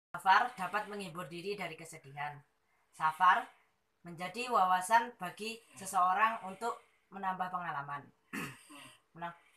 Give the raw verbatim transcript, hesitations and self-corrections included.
Safar dapat menghibur diri dari kesedihan. Safar menjadi wawasan bagi seseorang untuk menambah pengalaman.